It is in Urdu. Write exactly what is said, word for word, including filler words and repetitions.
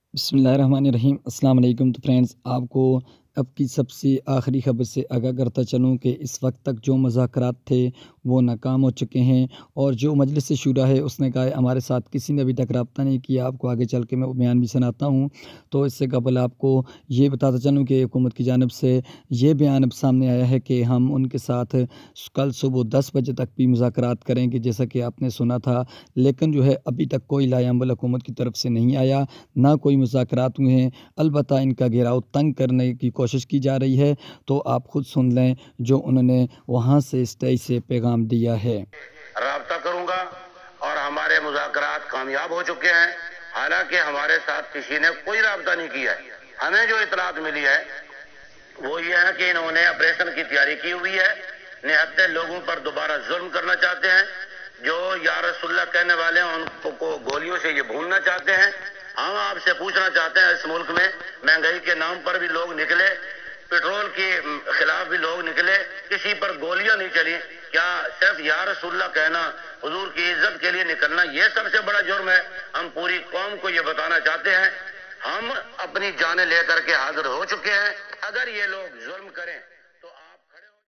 بسم اللہ الرحمن الرحیم۔ السلام علیکم۔ تو فرینڈز، آپ کو اب کی سب سے آخری خبر سے آگاہ کرتا چلوں کہ اس وقت تک جو مذاکرات تھے وہ ناکام ہو چکے ہیں، اور جو مجلس شورا ہے اس نے کہا ہے ہمارے ساتھ کسی نے ابھی تک رابطہ نہیں کیا۔ آپ کو آگے چل کے میں بیان بھی سناتا ہوں۔ تو اس سے قبل آپ کو یہ بتاتا چلوں کہ حکومت کی جانب سے یہ بیان اب سامنے آیا ہے کہ ہم ان کے ساتھ کل صبح دس بجے تک بھی مذاکرات کریں گے، جیسا کہ آپ نے سنا تھا، لیکن جو ہے ابھی تک کوئی لائحہ عمل حکومت کی طرف سے نہیں آیا، نہ کوئی مذاکرات ہوئے ہیں۔ البتہ ان کا گھیراؤ تنگ کرنے کی کوشش کی جا رہی ہے۔ تو آپ خود سن لیں جو انہوں نے وہاں سے اسٹیج سے پیغام دیا ہے۔ رابطہ کروں گا اور ہمارے مذاکرات کامیاب ہو چکے ہیں، حالانکہ ہمارے ساتھ کسی نے کوئی رابطہ نہیں کیا ہے۔ ہمیں جو اطلاعات ملی ہے وہ یہ ہے کہ انہوں نے آپریشن کی تیاری کی ہوئی ہے، نہتے لوگوں پر دوبارہ ظلم کرنا چاہتے ہیں، جو یا رسول اللہ کہنے والے ہیں ان کو گولیوں سے یہ بھوننا چاہتے ہیں۔ ہم آپ سے پوچھنا چاہتے ہیں، اس ملک میں مہنگائی کے نام پر بھی لوگ نکلے، پیٹرول کے خلاف بھی لوگ نکلے، کسی پر گولیاں نہیں چلی، کیا صرف یا رسول اللہ کہنا، حضور کی عزت کے لیے نکلنا یہ سب سے بڑا جرم ہے؟ ہم پوری قوم کو یہ بتانا چاہتے ہیں، ہم اپنی جانیں لے کر کے حاضر ہو چکے ہیں۔ اگر یہ لوگ ظلم کریں